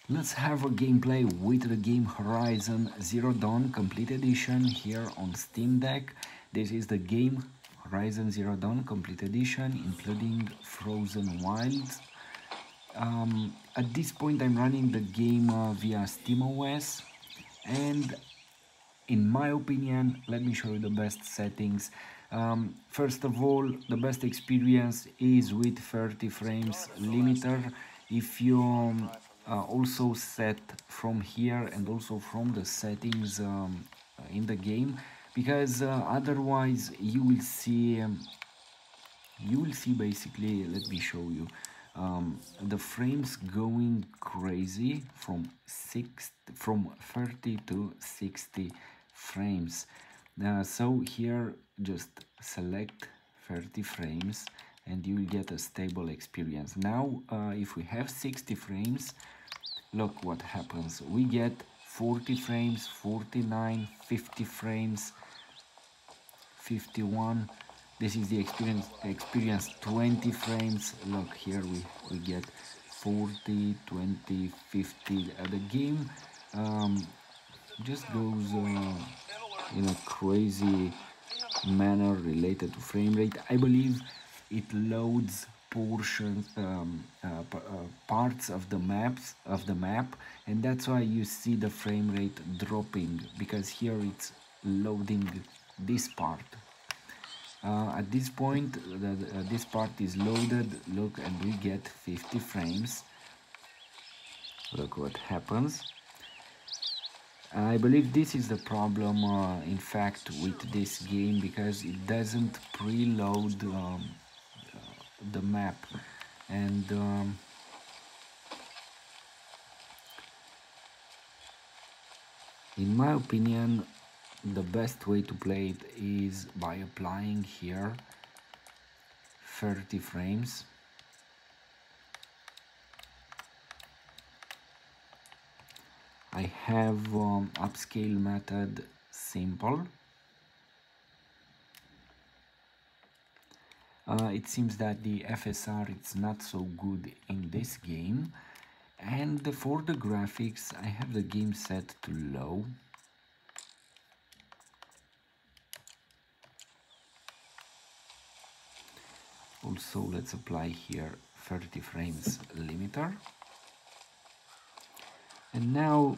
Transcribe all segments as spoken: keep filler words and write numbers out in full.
Let's have a gameplay with the game Horizon Zero Dawn Complete Edition here on Steam Deck. This is the game Horizon Zero Dawn Complete Edition, including Frozen Wilds. Um, at this point I'm running the game uh, via SteamOS, and in my opinion, let me show you the best settings. Um, first of all, the best experience is with thirty frames limiter. If you um, uh, also set from here and also from the settings um, in the game, because uh, otherwise you will see um, you will see basically, let me show you, um, the frames going crazy from six from thirty to sixty frames. Uh, so here just select thirty frames and you will get a stable experience. Now uh, if we have sixty frames, look what happens. We get forty frames, forty-nine, fifty frames, fifty-one. This is the experience experience twenty frames. Look here, we we get forty, twenty, fifty. Uh, the game um, just goes uh, in a crazy manner related to frame rate. I believe it loads portions, um, uh, uh, parts of the maps of the map, and that's why you see the frame rate dropping, because here it's loading this part. Uh, at this point, the, uh, this part is loaded. Look, and we get fifty frames. Look what happens. I believe this is the problem, uh, in fact, with this game, because it doesn't preload um, uh, the map, and um, in my opinion, the best way to play it is by applying here thirty frames. I have um, upscale method simple. Uh, it seems that the F S R is not so good in this game, and for the graphics I have the game set to low. Also, let's apply here thirty frames limiter, and now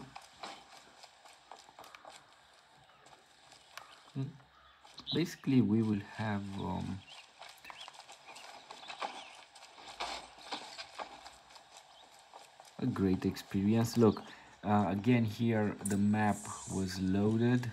basically we will have um, a great experience. Look, uh, again here the map was loaded.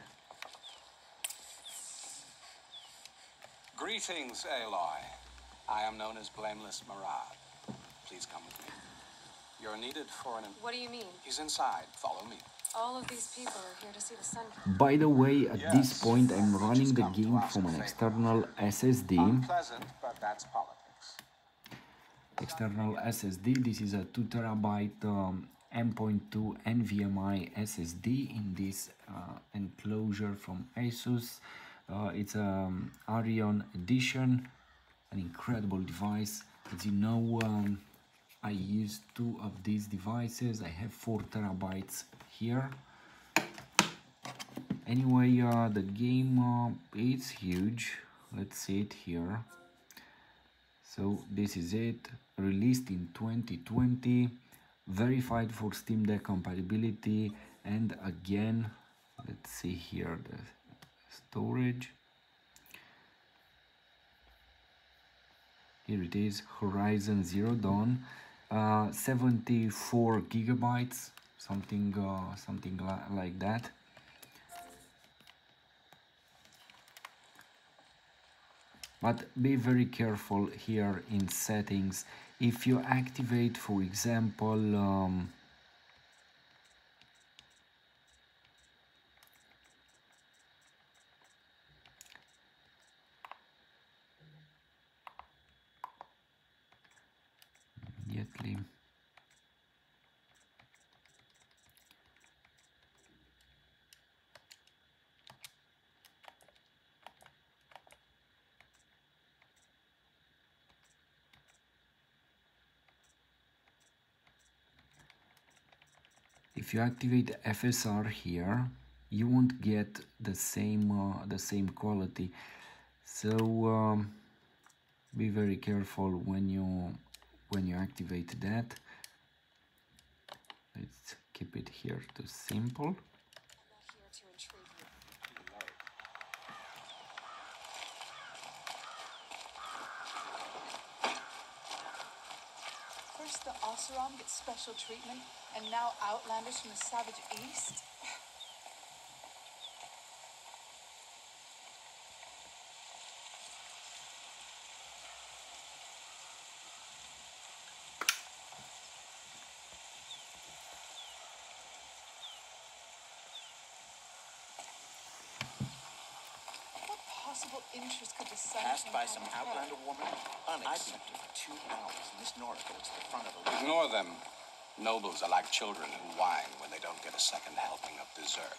Greetings, Aloy. I am known as Blameless Marad. Please come with me. You're needed for an... What do you mean? He's inside. Follow me. All of these people are here to see the sun. By the way, at Yes, this point I'm running just the come to game ask from a an favor. external S S D. Unpleasant, but that's politics. External S S D. This is a two terabyte um, M dot two NVMe S S D in this uh, enclosure from ASUS. Uh, it's an um, Arion edition, an incredible device. As you know, um, I use two of these devices. I have four terabytes here. Anyway, uh, the game uh, is huge. Let's see it here. So this is it, released in twenty twenty, verified for Steam Deck compatibility, and again, let's see here the storage. Here it is, Horizon Zero Dawn, uh, seventy-four gigabytes, something uh, something like that. But be very careful here in settings. If you activate, for example, um, immediately. if you activate F S R here, you won't get the same uh, the same quality. So um, be very careful when you when you activate that. Let's keep it here to simple. I'm not here to intrigue you. First the Oseram gets special treatment, and now Outlanders from the Savage East? What possible interest could the Sun Passed King by have some in her? Outlander woman? Unacceptable. For two hours in this Nora goes to the front of the line. Ignore them. Nobles are like children who whine when they don't get a second helping of dessert.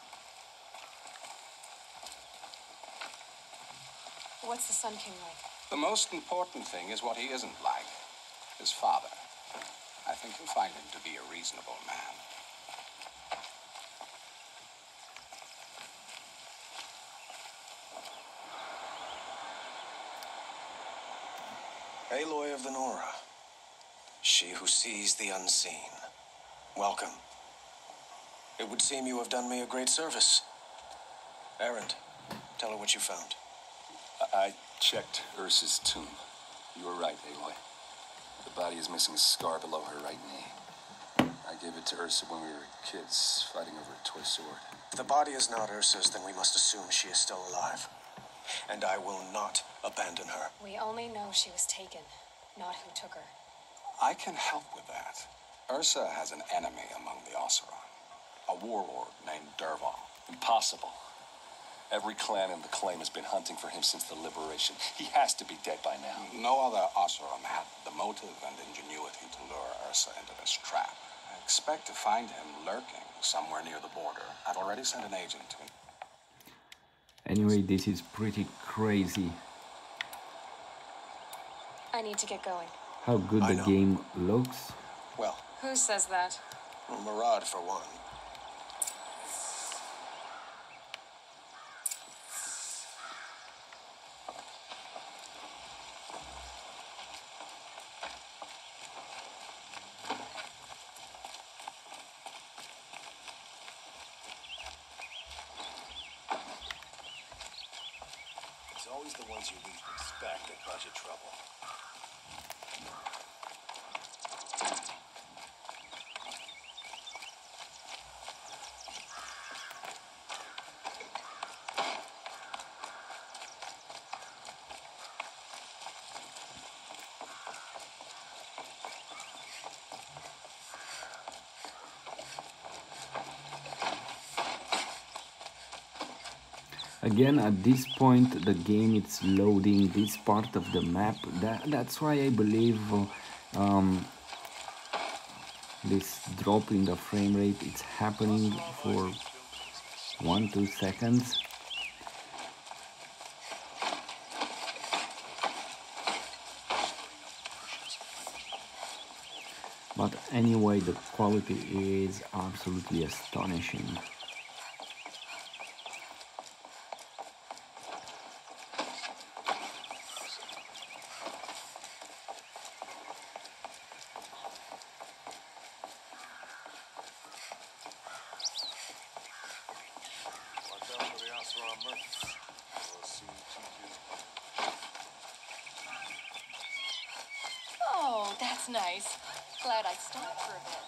What's the Sun King like? The most important thing is what he isn't like. His father. I think you'll find him to be a reasonable man. Aloy of the Nora. She who sees the unseen. Welcome. It would seem you have done me a great service. Erend, tell her what you found. I checked Ursa's tomb. You were right, Aloy. The body is missing a scar below her right knee. I gave it to Ursa when we were kids, fighting over a toy sword. If the body is not Ursa's, then we must assume she is still alive. And I will not abandon her. We only know she was taken, not who took her. I can help with that. Ursa has an enemy among the Oseram. A warlord named Dervahl. Impossible. Every clan in the claim has been hunting for him since the liberation. He has to be dead by now. No other Oseram had the motive and ingenuity to lure Ursa into this trap. I expect to find him lurking somewhere near the border. I've already sent an agent to him. Anyway, this is pretty crazy I need to get going. how good I the know. game looks. Well, Who says that? Murad for one. It's always the ones you least expect that cause you trouble. Again, at this point, the game it's loading this part of the map. That, that's why I believe uh, um, this drop in the frame rate it's happening for one two seconds. But anyway, the quality is absolutely astonishing. Watch out for the Oseram merchants. We'll see you. Oh, that's nice. Glad I stopped for a bit.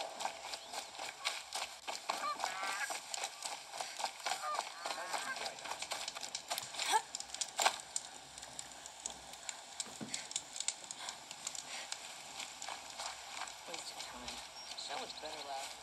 Wasted time. So much better left.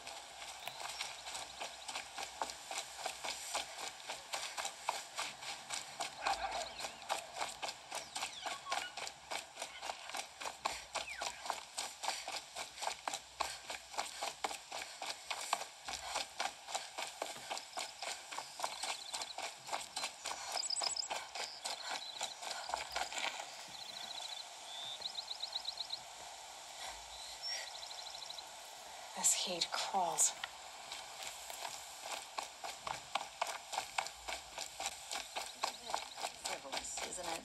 This heat crawls. Frivolous, isn't it?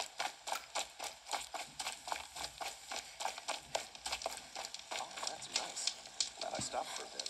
Oh, that's nice. Glad I stopped for a bit.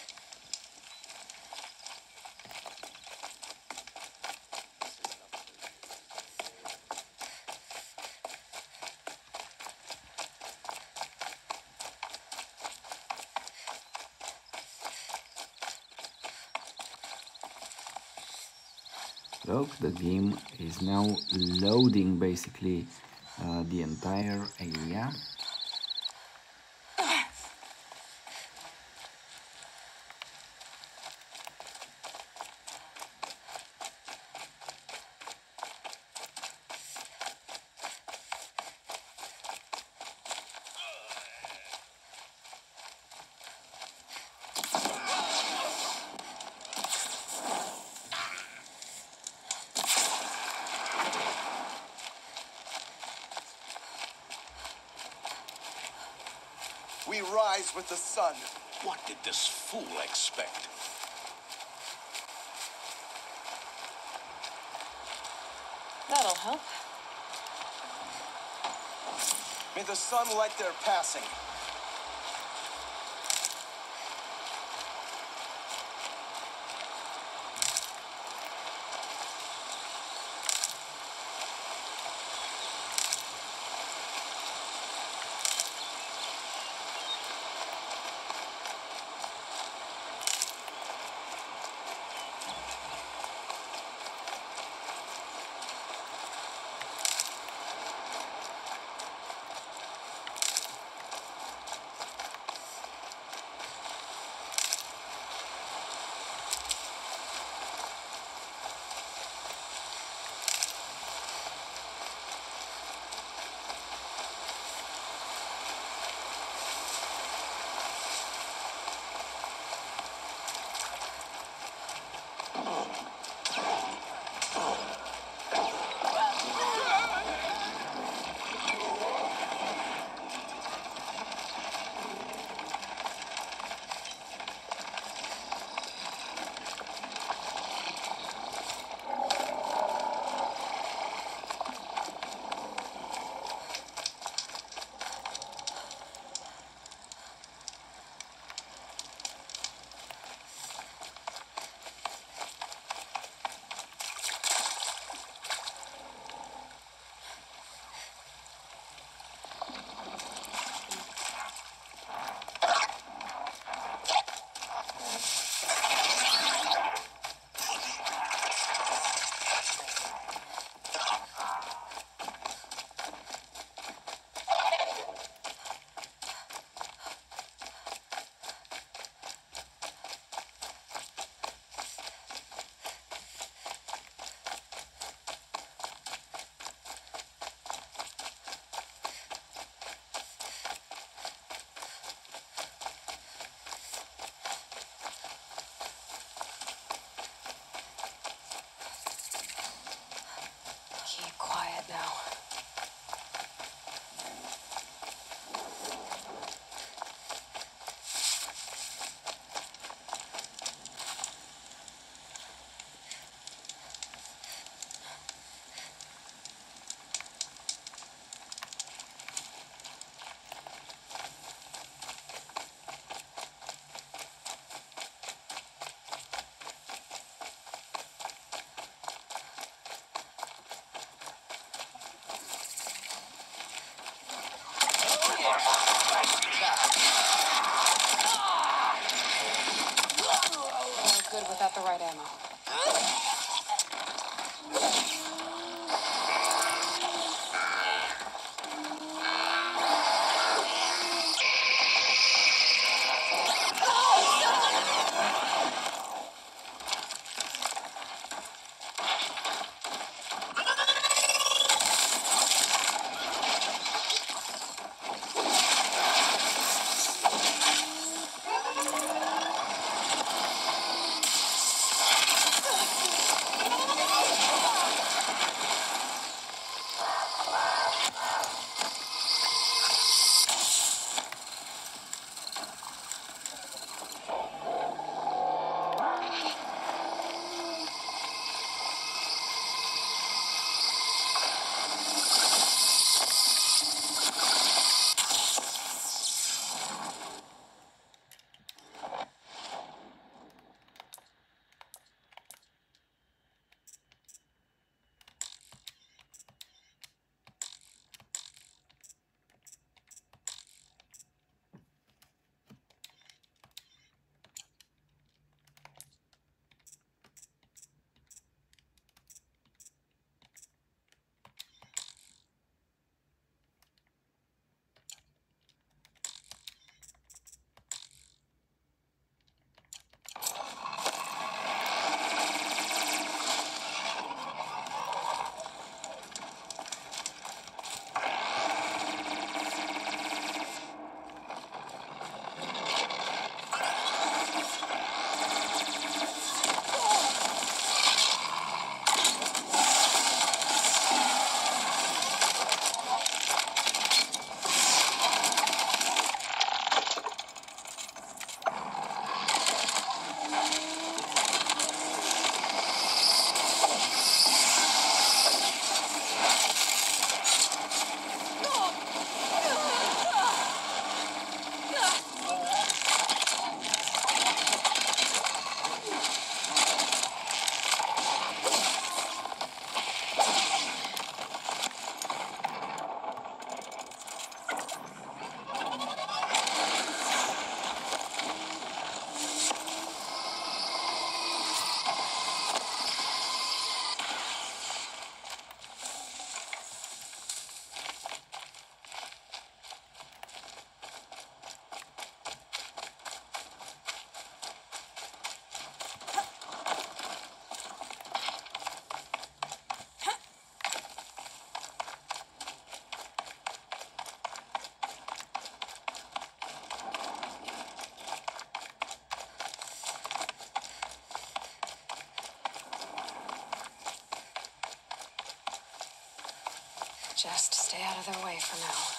Look, the game is now loading basically uh, the entire area. We rise with the sun. What did this fool expect? That'll help. May the sun light their passing. Keep quiet now. No good without the right ammo. Just stay out of their way for now.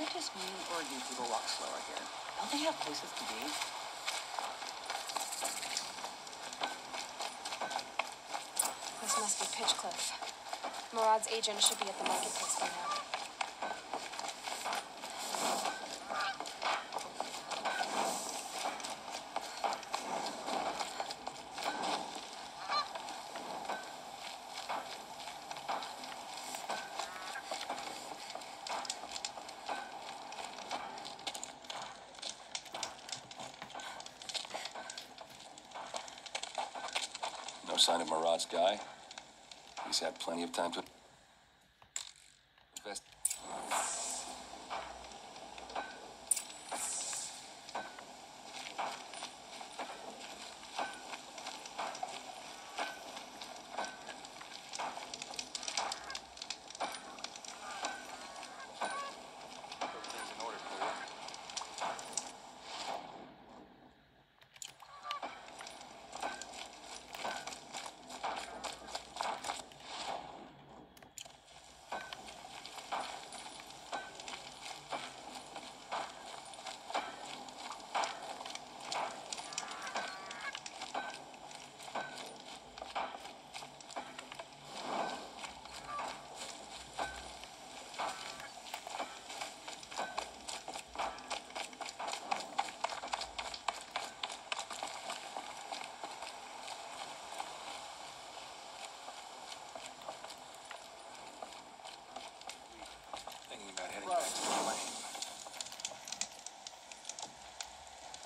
it just me, or do people walk slower here? Don't they have places to be? This must be Pitchcliff. Murad's agent should be at the marketplace by now. No sign of Murad's guy. He's had plenty of time to invest.